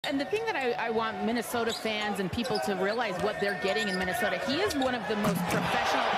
And the thing that I want Minnesota fans and people to realize what they're getting in Minnesota, he is one of the most professional